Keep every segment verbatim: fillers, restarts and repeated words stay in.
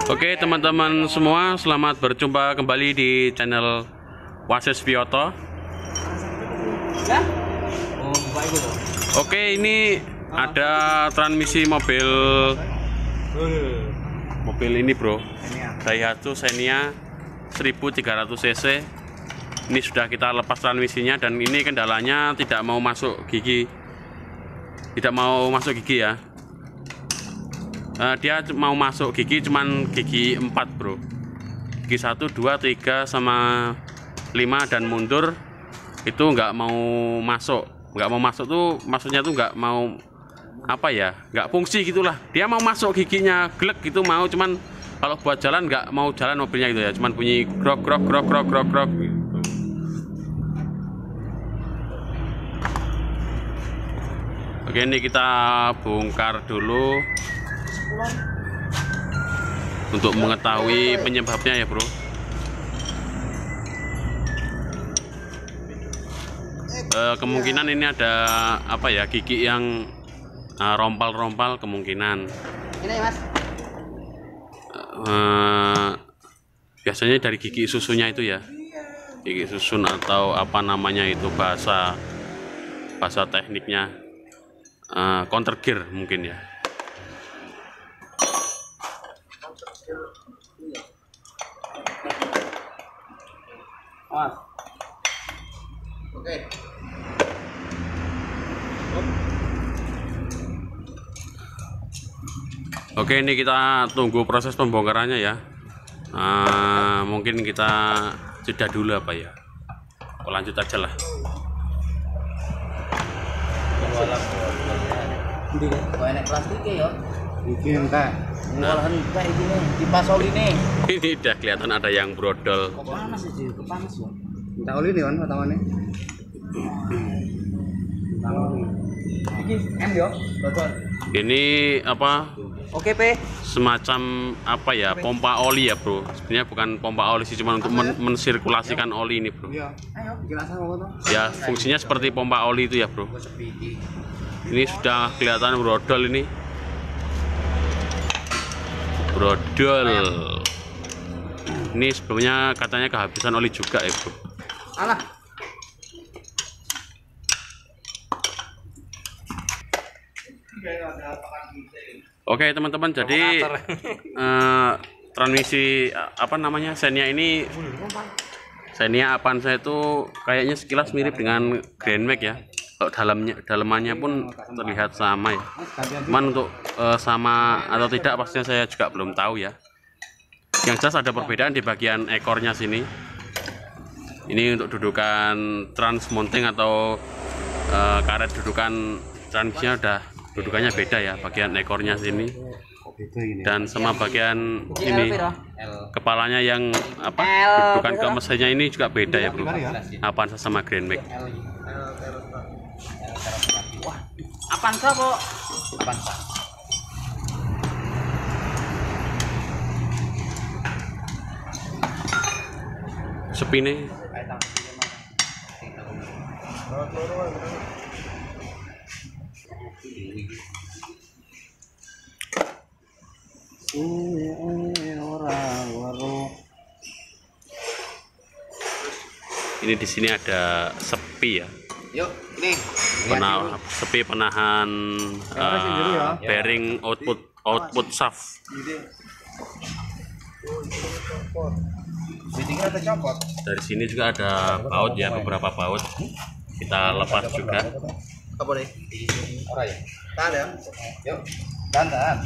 Oke teman-teman semua, selamat berjumpa kembali di channel Wasis Vioto. Oke, ini ada transmisi mobil mobil ini bro, Daihatsu Xenia seribu tiga ratus cc. Ini sudah kita lepas transmisinya dan ini kendalanya tidak mau masuk gigi, tidak mau masuk gigi ya. Uh, dia mau masuk gigi cuman gigi empat bro, gigi satu, dua, tiga, sama lima dan mundur itu nggak mau masuk. Nggak mau masuk tuh maksudnya tuh nggak mau apa ya, nggak fungsi gitulah. Dia mau masuk giginya glek gitu mau, cuman kalau buat jalan nggak mau jalan mobilnya gitu ya, cuman bunyi grok grok grok grok grok grok gitu. Oke, ini kita bongkar dulu untuk mengetahui penyebabnya ya bro. E, kemungkinan ini ada apa ya, gigi yang rompal-rompal uh, kemungkinan. Ini mas. E, biasanya dari gigi susunya itu ya, gigi susun atau apa namanya itu bahasa bahasa tekniknya, uh, counter gear mungkin ya. Mas. Oke. Oke, ini kita tunggu proses pembongkarannya ya. Uh, mungkin kita jeda dulu apa ya. Oh, lanjut aja lah. Ndi kok enek plastiknya ya? Iki entek. Olahan kayak gini, kipas oli nih. Ini udah kelihatan ada yang brodol. Kok panas sih, kok panas ya? Entek oli nih kan pertamanya. Iki M yo, botol. Ini apa? Oke, P. Semacam apa ya, pompa oli ya, bro. Sebenarnya bukan pompa oli sih, cuma untuk men mensirkulasikan oli ini, bro. Iya. Ayo, jelasan apa tuh? Ya, fungsinya seperti pompa oli itu ya, bro. Ini sudah kelihatan brodol ini. Brodol. Ini sebelumnya katanya kehabisan oli juga ya bro. Alah. Oke teman-teman, jadi uh, transmisi apa namanya Xenia ini, Xenia Avanza itu kayaknya sekilas mirip dengan Grand Max ya. Kalau dalamnya dalamannya pun terlihat sama ya. Cuman untuk uh, sama atau tidak pastinya saya juga belum tahu ya. Yang jelas ada perbedaan di bagian ekornya sini. Ini untuk dudukan trans mounting atau uh, karet dudukan transmisinya udah dudukannya beda ya, bagian ekornya sini. Dan sama bagian ini kepalanya yang apa dudukan ke mesinnya ini juga beda ya bro. Avanza sama Grand Max. Wah, Avanza kok? Avanza. Sepi nih. Ini di sini ada sepi ya. Yuk, ini. Penah, sepi penahan uh, bearing output output shaft. Dari sini juga ada baut ya, beberapa baut. Kita lepas juga. Apa deh? Ora ya? Tahan ya. Yuk. Tahan, tahan.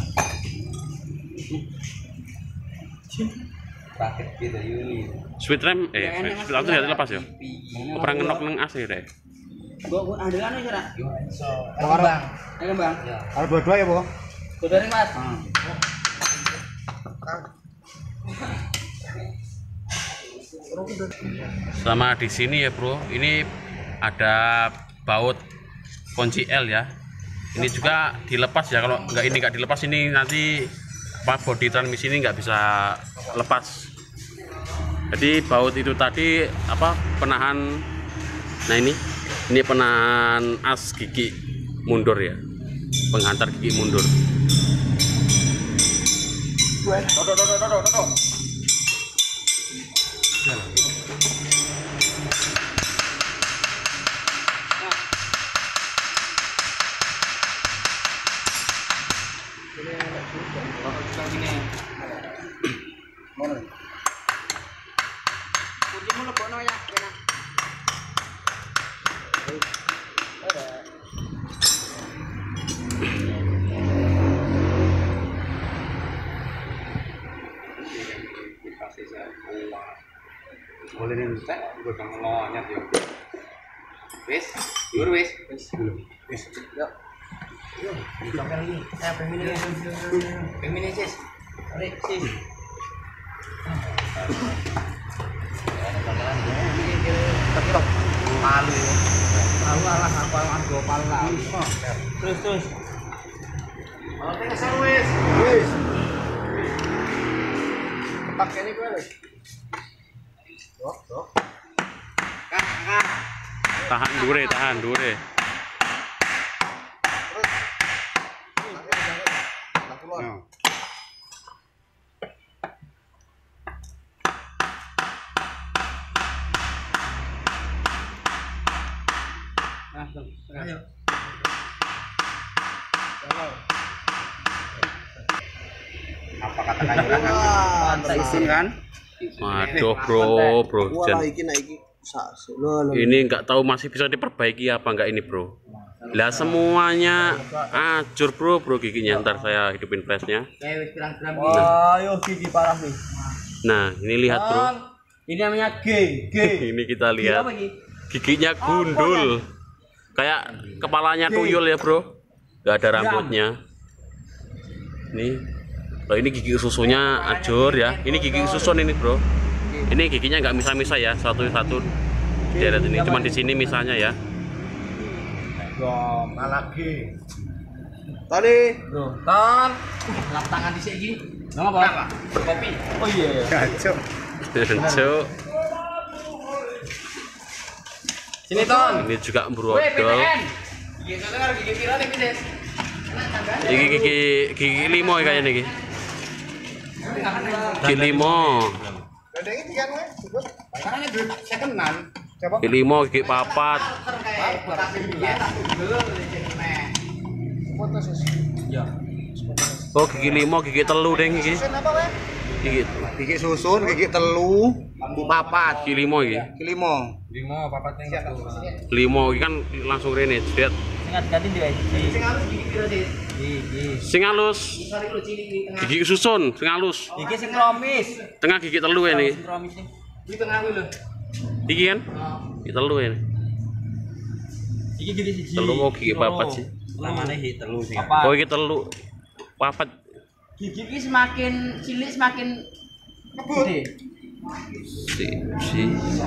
Paket gitu yuk. Sweet rem eh sweet rem itu lepas ya. Perang ngenok nang A C deh. Gua gua andelan aja nak. Iso. Bang. Ayo Bang. Kalau berdua ya, Bu. Berdua nih, Mas. Sama di sini ya, Bro. Ini ada baut kunci L ya. Ini juga dilepas ya. Kalau nggak ini nggak dilepas ini nanti apa bodi transmisi ini nggak bisa lepas. Jadi baut itu tadi apa penahan. Nah ini ini penahan as gigi mundur ya, penghantar gigi mundur. Gue Dodok, dodok, dodok, dodok. Kunci mulu bono ya, kena. Boleh nih, gue kan ngelonyat ya. Wis, dur wis. Wis. Wis. Yuk. Yuk, dicokal ini. Eh, pengen ini. Pengen ini, Sis. Mari, Sis. Tapi dong, palu. Palu alah apa yang gue palu lah. Terus terus. Kalau tengah sarwis. Wis. Pakai ini gue wis. Dok, dok. Kak, kak. Tahan dure, tahan dure. Ayo. Apa kata kayuran kan? Isin kan? Waduh bro, bro. Jan. iki nek iki Ini nggak tahu masih bisa diperbaiki apa nggak ini bro. Lah semuanya hancur bro, bro giginya. Ntar saya hidupin flashnya. Wah, yo gigi parah nih. Nah ini lihat bro. Ini namanya G, G. Ini kita lihat giginya gundul. Kayak kepalanya tuyul ya bro. Nggak ada rambutnya. Nih. Loh, ini gigi susunya hancur ya. Ini gigi susun ini bro. Ini giginya nggak misah-misah ya, satu-satu deret ini. Cuma di sini misalnya ya. Dom, lagi. Tadi, Bro, ton. Lap tangan di sini. Nama apa? Kopi. Oh iya. kacau. Cuk. Sini ton. Ini juga Weh, P P brodol. N. Gigi dengar gigi pira nih, Bis? Iki gigi gigi limo kayaknya nih. Gigi limo. Gandengnya tiga nih, sebut. Karena duit secondan. Coba. Gigi limo, gigi papat. Foto sis. Ya. Oh gigi limo, gigi telu deng gigi. Susun apa weh? Gigi Gigi susun, gigi telu, bu papat. gigi limo iki. Gigi limo. Lima papat ning satu. Limo iki kan langsung rene jedet. Sing ganti di sing halus gigi pira sih? Gigi. Sing halus. Sorry lu cilik di tengah. Gigi susun, sing halus. Gigi sing kromis. Tengah gigi telu ini. Sing kromis nih. Di tengah kuwi lho. Iki kan? Gigi telu ini. Iki gede siji. Telu mau gigi papat sih. Namanya hi telu sih. Oh iki telu. Papat. Gigi ki semakin cilik semakin gede. Si si.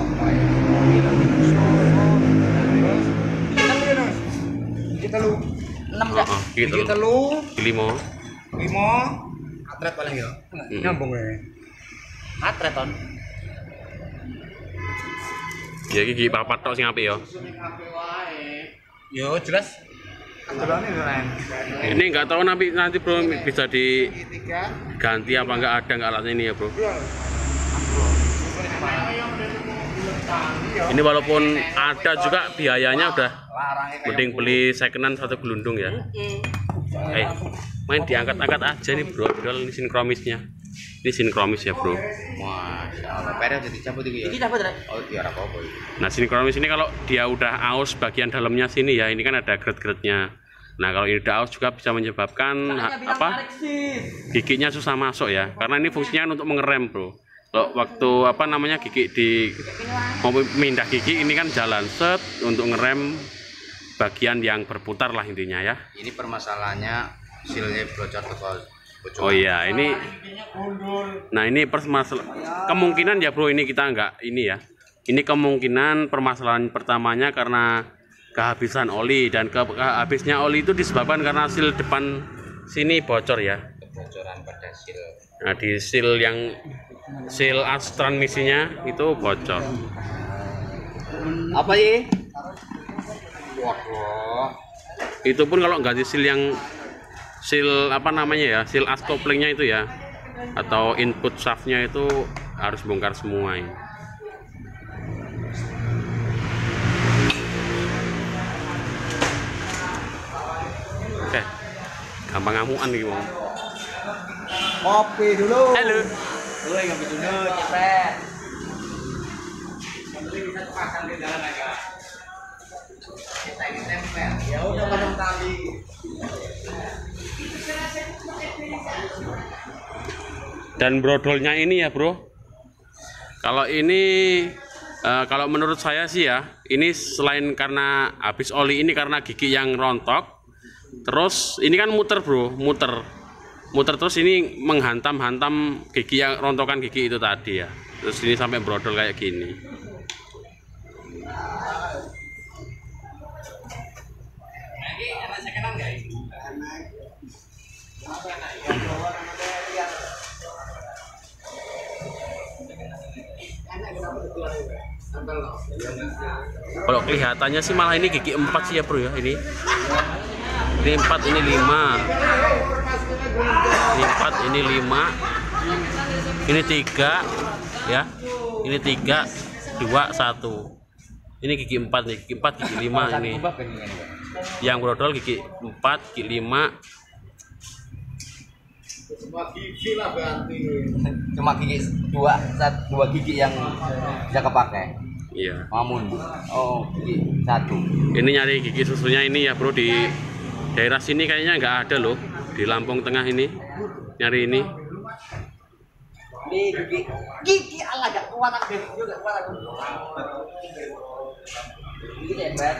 Gigi telu. enam enggak? Heeh, gigi Gigi telu. telu, Gigi limo. limo, atret paling ya. Nyambung ya. Atret ton. Ya iki gigi papat tok sing apik ya. Yo jelas. Aturannya keren. Ini nggak tahu nanti nanti bro bisa Gigi tiga. diganti apa nggak ada nggak alatnya ini ya bro. Ini walaupun ada juga biayanya udah mending beli secondan satu gelundung ya. Eh main diangkat-angkat aja nih bro, bro ini sinkromisnya. Ini sinkromis ya bro. Masya Allah, pere jadi cabut iki ya. Iki dapat rek. Oh, iya apa-apa. Nah sinkromis ini kalau dia udah aus bagian dalamnya sini ya, ini kan ada gret-gretnya. Nah kalau ini udah aus juga bisa menyebabkan ha- apa giginya susah masuk ya, karena ini fungsinya untuk mengerem bro. Kalau waktu apa namanya gigi di mau pindah gigi ini kan jalan set untuk ngerem bagian yang berputar lah intinya ya. Ini permasalahannya silnya bocor ke bocor. Oh iya ini, nah ini permasalahan kemungkinan ya bro, ini kita nggak ini ya. Ini kemungkinan permasalahan pertamanya karena kehabisan oli, dan ke kehabisnya oli itu disebabkan karena seal depan sini bocor ya. Kebocoran pada sil. Nah di seal yang seal as transmisinya itu bocor. Apa ye? Waduh. Itu pun kalau ganti seal yang seal apa namanya ya, seal as couplingnya itu ya, atau input shaftnya itu harus bongkar semua ini. Oke, gampang ngamuan nih mau. Kopi dulu. Halo. Woi, ngopi dulu, cepet. Ya udah pasang tali. Dan brodolnya ini ya bro, kalau ini uh, kalau menurut saya sih ya, ini selain karena habis oli ini karena gigi yang rontok, terus ini kan muter bro, muter muter terus ini menghantam-hantam gigi yang rontokan gigi itu tadi ya, terus ini sampai brodol kayak gini. Kalau kelihatannya sih malah ini gigi empat sih ya bro ya, ini ini empat, ini lima, ini empat, ini lima, ini tiga ya, ini tiga, dua, satu, ini gigi empat nih, gigi empat, gigi lima ini, yang brodol gigi empat, gigi lima. Semua gigi lah ganti. Cuma gigi dua, satu, dua gigi yang bisa kepakai. Iya. Mamun. Oh, gigi satu. Ini nyari gigi susunya ini ya bro, di daerah sini kayaknya nggak ada loh, di Lampung Tengah ini nyari ini. Ini gigi gigi ala gak kuat aku juga kuat aku. Gigi hebat.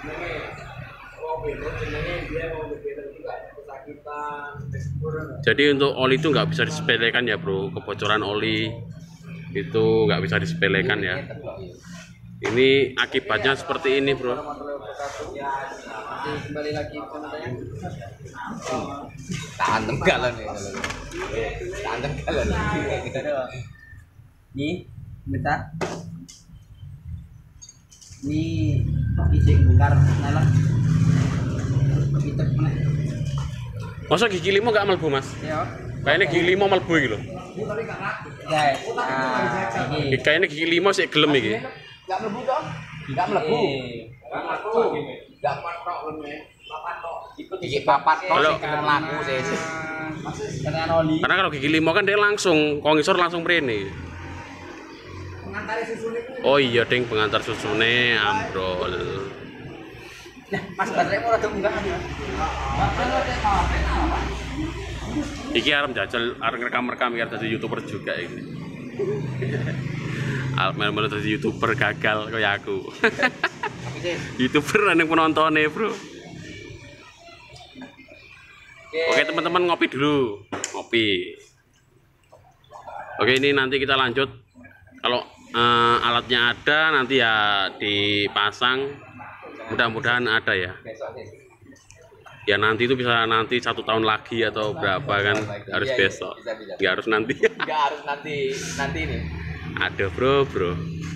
Jadi untuk oli itu nggak bisa disepelekan ya bro, kebocoran oli itu nggak bisa disepelekan ya. Ini akibatnya seperti ini bro. Kembali lagi tantem galon ya. Tantem galon. Nih, bentar. Ini isi bongkar nalar. Hitam mana? Masa gigi lima nggak melbu mas? Ya. Kayaknya gigi lima melbu gitu loh. Guys, nah, ini. Kayaknya gigi lima sih gelem iki. Enggak mlebu toh? Enggak melebu. Enggak mlebu. Enggak patok lene. Papat tok. Ikut gigi papat tok Kalau- sing kena laku sih. Kena oli. Karena kalau gigi lima kan dia langsung kok ngisor langsung mrene. Pengantare susune ku. Oh iya ding, pengantar susune ambrol. Nah, Mas baterai mau rada enggak ada. Iki arep jajal arep rekam-rekam biar jadi YouTuber juga ini. Arep melu jadi YouTuber gagal kayak aku. YouTuber yang penontonnya bro. Oke teman-teman, ngopi dulu, ngopi. Oke, ini nanti kita lanjut. Kalau eh, alatnya ada nanti ya dipasang. Mudah-mudahan ada ya. Ya nanti itu bisa nanti satu tahun lagi atau berapa kan, harus Iya, iya, besok. bisa, bisa. Nggak harus nanti. Enggak harus nanti nanti ini. Ada bro bro.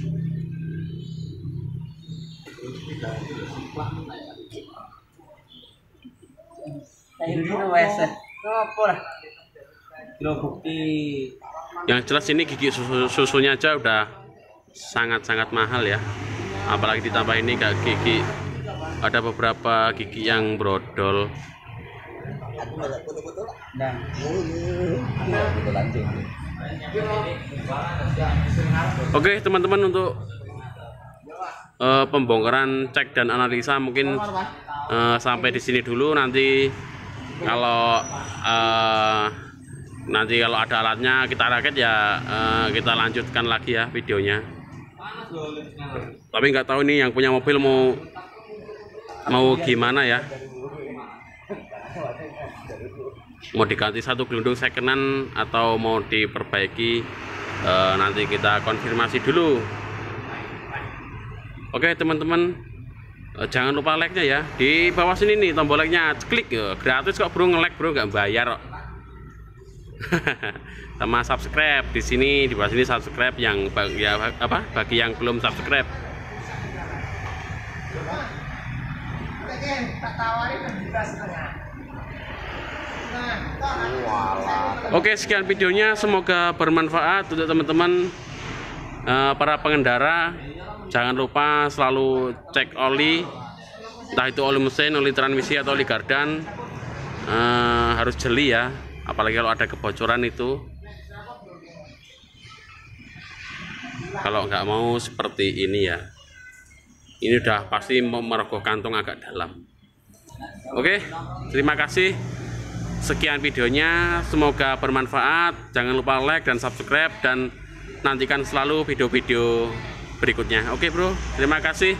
Kayak gini wes. Apa lah? Kilo bukti. Yang jelas ini gigi susu, susunya aja udah sangat-sangat mahal ya. Apalagi ditambah ini kayak gigi, ada beberapa gigi yang brodol. Dan betul lanjut. Oke teman-teman, untuk eh, pembongkaran cek dan analisa mungkin eh, sampai di sini dulu. Nanti kalau eh, nanti kalau ada alatnya kita rakit ya, eh, kita lanjutkan lagi ya videonya. Tapi nggak tahu nih yang punya mobil mau mau gimana ya, mau diganti satu gelundung secondan atau mau diperbaiki, eh, nanti kita konfirmasi dulu. Oke teman-teman, eh, jangan lupa like-nya ya, di bawah sini nih tombol like-nya, klik ya, gratis kok bro, nge-like bro, nggak bayar kok. Sama subscribe di sini, di bawah sini subscribe yang bagi, ya, apa bagi yang belum subscribe. Tak tawarin enam belas setengah. Oke, sekian videonya, semoga bermanfaat untuk teman-teman uh, para pengendara. Jangan lupa selalu cek oli, entah itu oli mesin, oli transmisi atau oli gardan, uh, harus jeli ya, apalagi kalau ada kebocoran itu. Kalau nggak mau seperti ini ya, ini udah pasti merogoh kantong agak dalam. Oke, terima kasih. Sekian videonya, semoga bermanfaat. Jangan lupa like dan subscribe, dan nantikan selalu video-video berikutnya. Oke bro, terima kasih.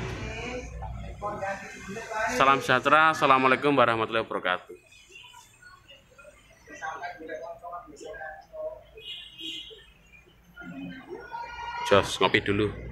Salam sejahtera. Assalamualaikum warahmatullahi wabarakatuh. Jos, ngopi dulu.